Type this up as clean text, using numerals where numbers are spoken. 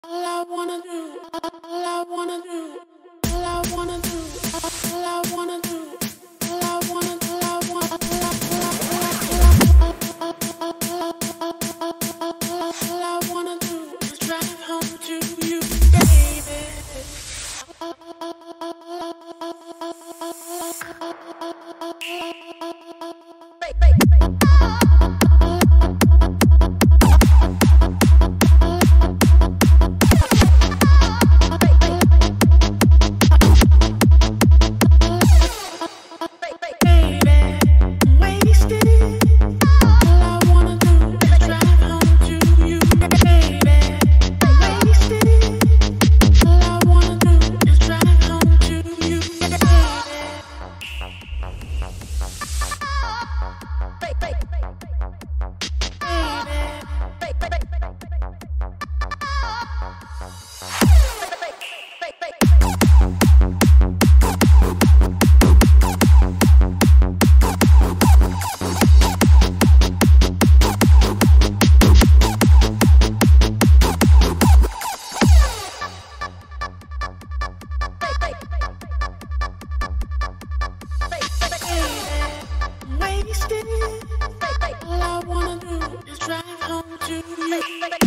All I wanna do, all I wanna do, all I wanna do, all I wanna do, all I wanna, all I wanna, all I wanna do is drive home to you, baby. All I wanna do is drive home to you.